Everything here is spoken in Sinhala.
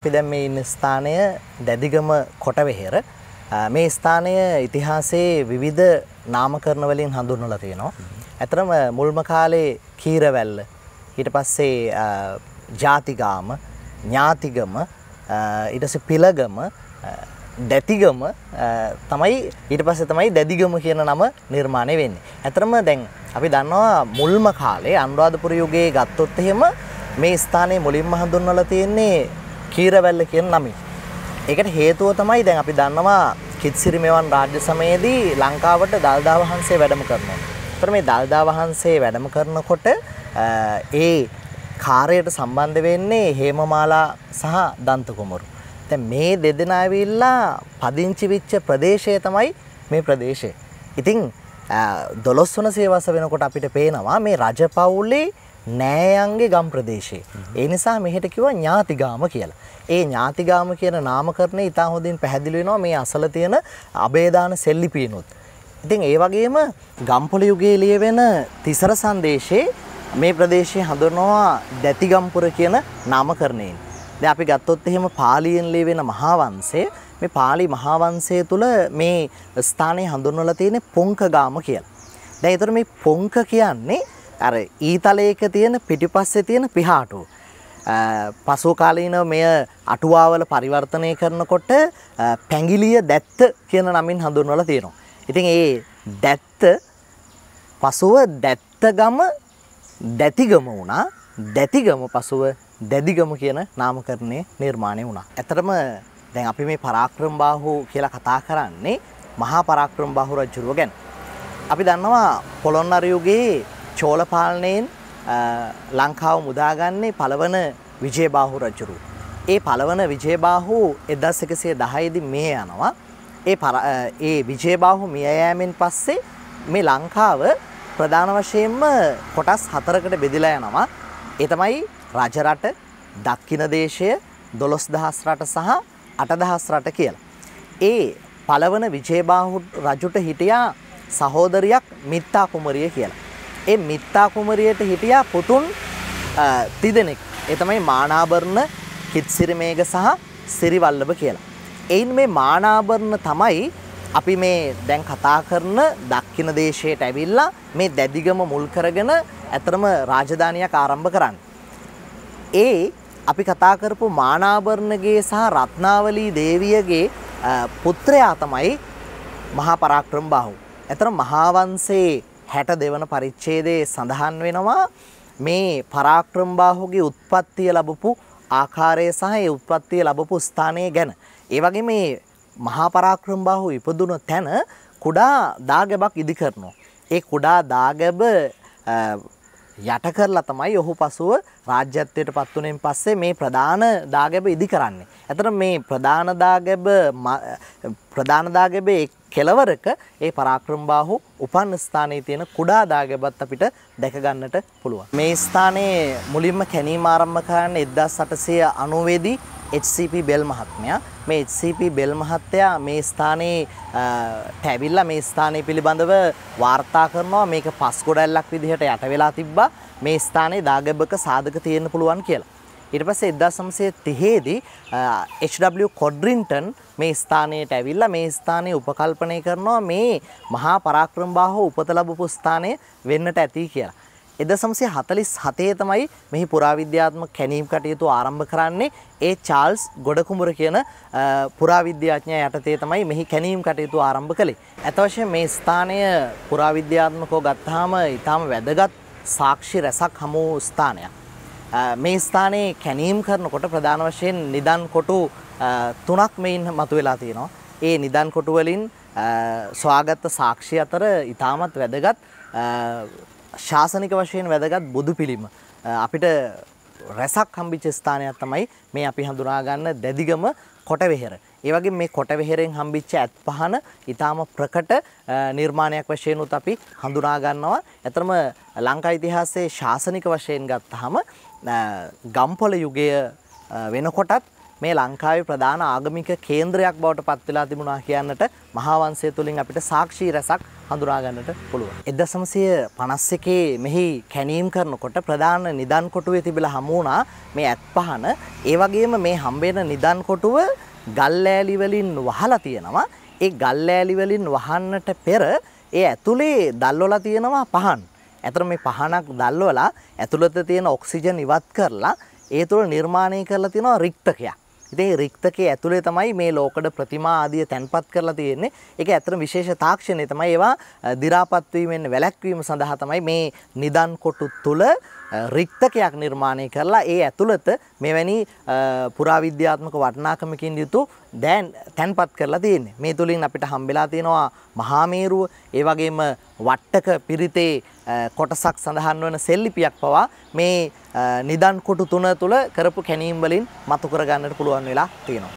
අපි දැන් මේ ඉන්න ස්ථානය දැදිගම කොටවෙහෙර. මේ ස්ථානය ඉතිහාසයේ විවිධ නාමකරණ වලින් හඳුන්වලා තියෙනවා. ඇතරම මුල්ම කාලේ කීරවැල්ල, ඊට පස්සේ ජාතිගාම, ඥාතිගම, ඊට පස්සේ පිලගම, දැතිගම තමයි ඊට පස්සේ තමයි දැදිගම කියන නම නිර්මාණය වෙන්නේ. ඇතරම දැන් අපි දන්නවා මුල්ම කාලේ අනුරාධපුර යුගයේ ගත්තොත් එහෙම මේ ස්ථානයේ මුලින්ම හඳුන්වලා තියෙන්නේ කීරවැල්ල කියන නමින්. ඒකට හේතුව තමයි දැන් අපි දන්නවා කිත්සිරි මෙවන් රාජ්‍ය සමයේදී ලංකාවට දළදා වහන්සේ වැඩම කරනවා. ඒතර මේ දළදා වහන්සේ වැඩම කරනකොට ඒ කාර්යයට සම්බන්ධ වෙන්නේ හේමමාලා සහ දන්ත කුමරු. දැන් මේ දෙදෙනා ඇවිල්ලා පදිංචි වෙච්ච ප්‍රදේශය තමයි මේ ප්‍රදේශය. ඉතින් 12 වන සියවස වෙනකොට අපිට පේනවා මේ රජපෞලේ නෑයන්ගේ ගම් ප්‍රදේශය. ඒ නිසා මෙහෙට කිව්වා ඥාතිගාම කියලා. ඒ ඥාතිගාම කියන නාමකරණය ඉතා හොඳින් පැහැදිලි වෙනවා මේ අසල තියෙන අබේදාන සෙල්ලිපියනොත්. ඉතින් ඒ වගේම ගම්පොළ යුගයේ ලියවෙන තිසර සංදේශයේ මේ ප්‍රදේශය හඳුන්වනවා දැතිගම්පුර කියන නාමකරණයෙන්. දැන් අපි ගත්තොත් එහෙම පාලියෙන් ලියවෙන මහා වංශය, මේ පාලි මහා වංශය තුල මේ ස්ථානය හඳුන්වලා තියෙන්නේ පොංකගාම කියලා. දැන් ඒතර මේ පොංක කියන්නේ අර ඊතලයක තියෙන පිටිපස්සේ තියෙන පිහාටුව. පසු කාලීන මෙය අටුවාවල පරිවර්තනය කරනකොට පැංගිලිය දැත්ත කියන නමින් හඳුන්වලා තියෙනවා. ඉතින් ඒ දැත්ත පසුව දැත්තගම දැතිගම වුණා. දැතිගම පසුව දැදිගම කියන නාමකරණය නිර්මාණය වුණා. ඇත්තටම දැන් අපි මේ පරාක්‍රමබාහු කියලා කතා කරන්නේ මහා පරාක්‍රමබාහු රජුරුව ගැන. අපි දන්නවා පොළොන්නරු යුගයේ චෝල පාලනයෙන් ලංකාව මුදාගන්නේ පළවන විජයබාහු රජුරු. ඒ පළවන විජයබාහු 1110 දී මිය යනවා. ඒ විජයබාහු මිය යෑමෙන් පස්සේ මේ ලංකාව ප්‍රධාන වශයෙන්ම කොටස් 4කට බෙදලා යනවා. ඒ තමයි රජරට, දක්ෂිණ දේශය, 12000 රට සහ 8000 රට කියලා. ඒ පළවන විජයබාහු රජුට හිටියා සහෝදරියක් මිත්තා කුමරිය කියලා. ඒ මිත්තා කුමරියට හිටියා පුතුන් තිදෙනෙක්. ඒ තමයි මානාභරණ, කිත්සිරිමේඝ සහ සිරිවල්ලභ කියලා. එයින් මේ මානාභරණ තමයි අපි මේ දැන් කතා කරන දක්ෂිණ දේශයට ඇවිල්ලා මේ දැදිගම මුල් කරගෙන ඇතරම රාජධානියක් ආරම්භ කරන්නේ. ඒ අපි කතා කරපු මානාභරණගේ සහ රත්නාවලී දේවියගේ පුත්‍රයා තමයි මහා පරාක්‍රමබාහු. ඇතරම මහා වංශයේ 62 වන පරිච්ඡේදයේ සඳහන් වෙනවා මේ පරාක්‍රමබාහුගේ උත්පත්තිය ලැබපු ආකාරය සහ ඒ උත්පත්තිය ලැබපු ස්ථානය ගැන. ඒ වගේ මේ මහා පරාක්‍රමබාහු ඉපදුණු තැන කුඩා දාගැබක් ඉදි කරනවා. ඒ කුඩා දාගැබ යට කරලා තමයි ඔහු පසුව රාජ්‍යත්වයට පත් වුණෙන් පස්සේ මේ ප්‍රධාන දාගැබ ඉදි කරන්නේ. ඇතර මේ ප්‍රධාන දාගැබේ කෙළවරක ඒ පරාක්‍රමබාහු උපන් ස්ථානයේ තියෙන කුඩා දාගැබත් අපිට දැක ගන්නට පුළුවන්. මේ ස්ථානයේ මුලින්ම කැණීම ආරම්භ කරන්නේ 1890 දී HCP බෙල් මහත්මයා. මේ HCP බෙල් මහත්තයා මේ ස්ථානයේ ඇවිල්ලා මේ ස්ථානය පිළිබඳව වාර්තා කරනවා. මේක පස් ගොඩැල්ලක් විදිහට යට වෙලා තිබ්බා. මේ ස්ථානයේ දාගැබක සාධක තියෙන්න පුළුවන් කියලා. ඊට පස්සේ 1930 දී HW කොඩ්රින්ටන් මේ ස්ථානයට ඇවිල්ලා මේ ස්ථානය උපකල්පනය කරනවා මේ මහා පරාක්‍රමබාහු උපත ලැබපු ස්ථානය වෙන්නට ඇති කියලා. 1947 තමයි මෙහි පුරාවිද්‍යාත්මක කැණීම් කටයුතු ආරම්භ කරන්නේ. ඒ චාල්ස් ගොඩකුඹුර කියන පුරාවිද්‍යාඥයා යටතේ තමයි මෙහි කැණීම් කටයුතු ආරම්භ කළේ. අත වශයෙන් මේ ස්ථානය පුරාවිද්‍යාත්මකව ගත්තාම ඊටාම වැදගත් සාක්ෂි රැසක් හමු ස්ථානයක්. මේ ස්ථානයේ කැණීම් කරනකොට ප්‍රධාන වශයෙන් නිදන් කොටු 3ක් මෙයින් මතුවලා තියෙනවා. ඒ නිදන් කොටු වලින් සොයාගත් සාක්ෂි අතර ඊටමත් වැදගත් ශාසනික වශයෙන් වැදගත් බුදු පිළිම අපිට රැසක් හම්බෙච්ච ස්ථානයක් තමයි මේ අපි හඳුනා ගන්න දැදිගම කොටවෙහෙර. ඒ වගේම මේ කොටවෙහෙරෙන් හම්බෙච්ච ඇත් පහන ඊටාම ප්‍රකට නිර්මාණයක් වශයෙන් උත් අපි හඳුනා ගන්නවා. ඇත්තම ලංකා ඉතිහාසයේ ශාසනික වශයෙන් ගත්තාම ගම්පොළ යුගය වෙනකොටත් මේ ලංකාවේ ප්‍රධාන ආගමික කේන්ද්‍රයක් බවට පත් වෙලා තිබුණා කියන්නට මහා වංශය තුලින් අපිට සාක්ෂි රැසක් හඳුනා ගන්නට පුළුවන්. 1951 මෙහි කැණීම් කරනකොට ප්‍රධාන නිදන් කොටුවේ තිබිලා හමු වුණා මේ ඇත්පහන. ඒ වගේම මේ හම්බෙන නිදන් කොටුව ගල් ලෑලි වලින් වහලා තියෙනවා. ඒ ගල් ලෑලි වලින් වහන්නට පෙර ඒ ඇතුලේ දැල්වලා තියෙනවා පහන්. ඇතර මේ පහනක් දැල්වලා ඇතුළත තියෙන ඔක්සිජන් ඉවත් කරලා ඒ තුළ නිර්මාණය කරලා තියෙනවා රික්තකයක්. ඉතින් මේ රික්තකයේ ඇතුලේ තමයි මේ ලෝකඩ ප්‍රතිමා ආදිය තැන්පත් කරලා තියෙන්නේ. ඒක ඇත්තට විශේෂ තාක්ෂණය තමයි ඒවා දි รา පත් වීමෙන් වැළැක්වීම සඳහා තමයි මේ නිදන් කොටු තුල රික්තකයක් නිර්මාණය කරලා ඒ ඇතුළත මෙවැනි පුරාවිද්‍යාත්මක වටිනාකමකින් යුතු දැන් තැන්පත් කරලා තියෙන්නේ. මේ තුලින් අපිට හම්බෙලා තියෙනවා මහා මේරුව, ඒ වගේම වට්ටක පිරිතේ කොටසක් සඳහන් වන සෙල්ලිපියක් පවා මේ නිදන් කොටු තුන තුල කරපු කැණීම් වලින් මතු කර ගන්නට පුළුවන් වෙලා තියෙනවා.